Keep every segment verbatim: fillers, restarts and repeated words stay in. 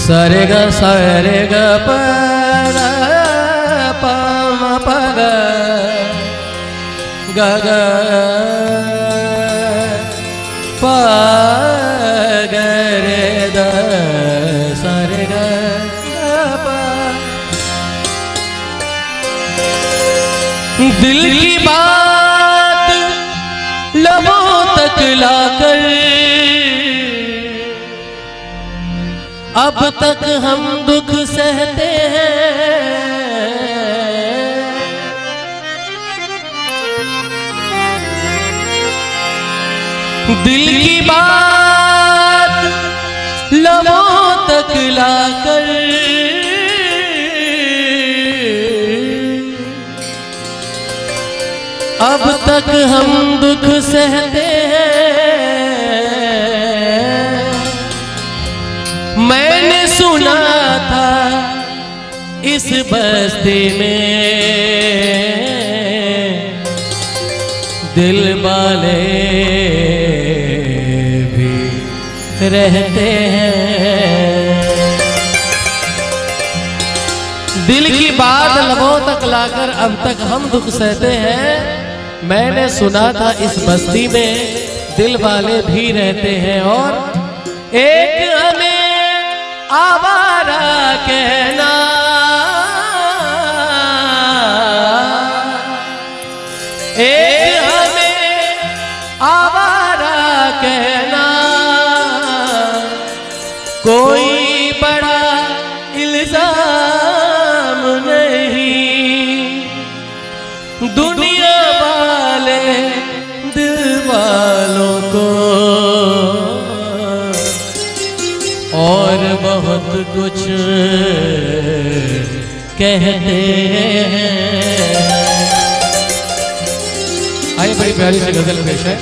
सरे ग सरे ग प ग प म प ग ग ग प ग रे द सरे ग प। दिल की बात लबों तक लाकर अब तक हम दुख सहते हैं, दिल की बात लबों तक लाकर अब तक हम दुख सहते हैं। मैंने सुना था इस बस्ती में दिल वाले भी रहते हैं। दिल की बात लबों तक लाकर अब तक हम दुख सहते हैं। मैंने सुना था इस बस्ती में दिल वाले भी रहते हैं और एक हमें आवारा कहना, एक हमें आवारा कहना कोई बड़ा इल्जाम नहीं। दुनिया वाले दिल वालों को और बहुत कुछ कहते हैं। आइए बड़ी प्यारी सी गजल पेश है।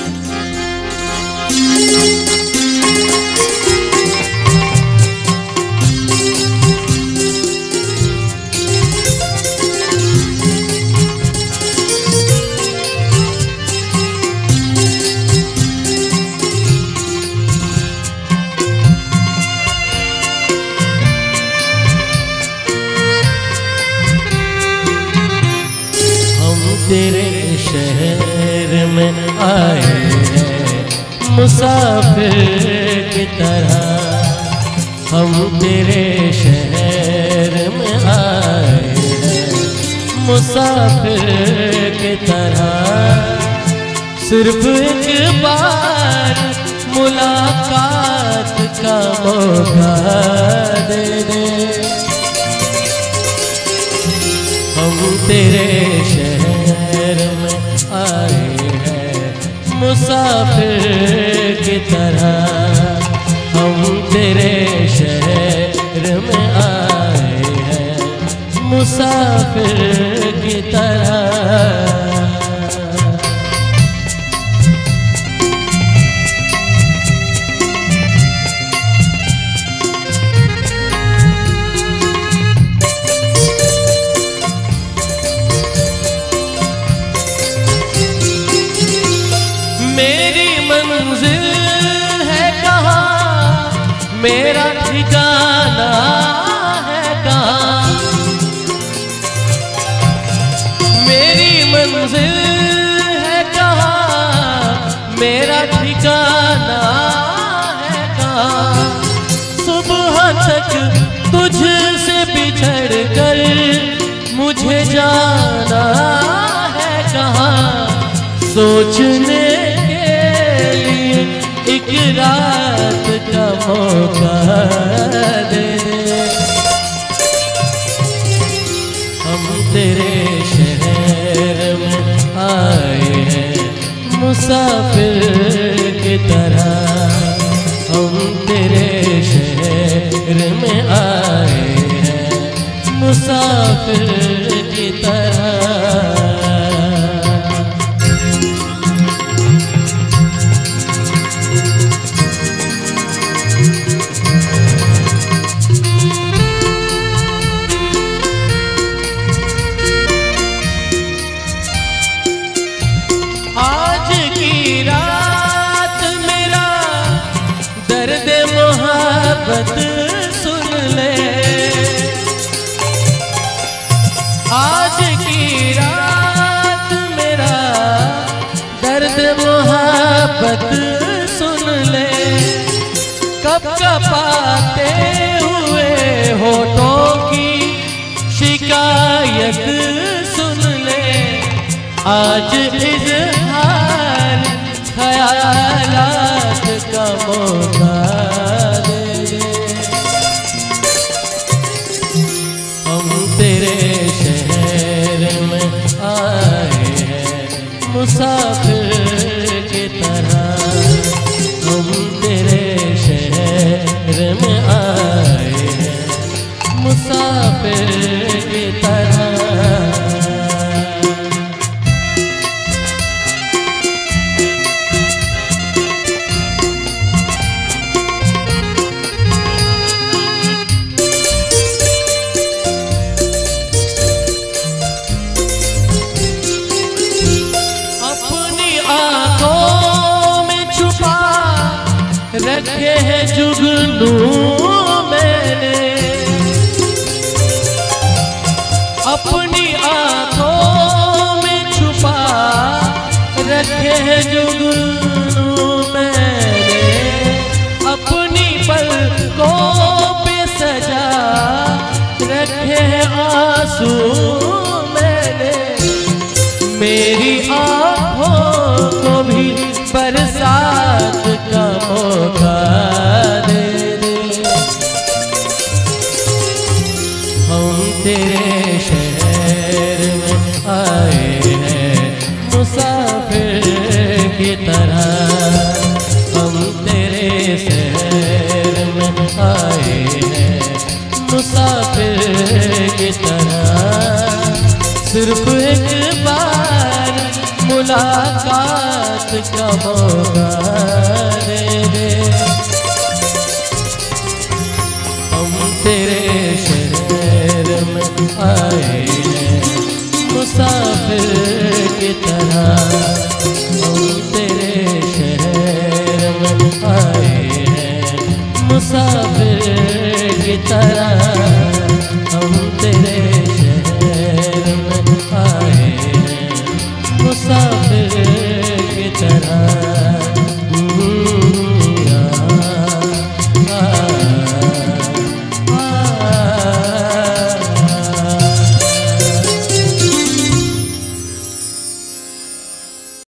तेरे शहर में आए हैं मुसाफिर की तरह, हम तेरे शहर में आए हैं मुसाफिर की तरह। सिर्फ एक बार मुलाकात का मौका दे दे, हम तेरे शहर में आए हैं मुसाफिर की तरह, हम तेरे शहर में आए हैं मुसाफिर की तरह। मेरा ठिकाना है कहाँ, मेरी मंजिल है कहाँ, मेरा ठिकाना है कहाँ। सुबह तक तुझसे बिछड़ कर मुझे जाना है कहाँ। सोचने के लिए एक रात का मौका दे दे, हम तेरे शहर में आए हैं मुसाफिर की तरह, हम तेरे शहर में आए हैं मुसाफिर की तरह। मोहब्बत कब कपाते हुए होठों की शिकायत सुन ले, आज इज़हार ख्यालात का मौका दे दे। हम तेरे शहर में आए हैं मुसाफिर की तरह, हम तेरे शहर में आए हैं मुसाफिर की तरह। रखे हैं जुगनू मैंने, अपनी आंखों में छुपा रखे हैं जुगनू मैंने, अपनी पलकों पे सजा रखे हैं आंसू मैंने, मेरी आंखों को भी बरसात का मौका दे दे। हम तेरे शहर में आए हैं मुसाफिर की तरह, हम तेरे शहर में आए हैं मुसाफिर की तरह। सिर्फ एक बार मुलाकात का मौका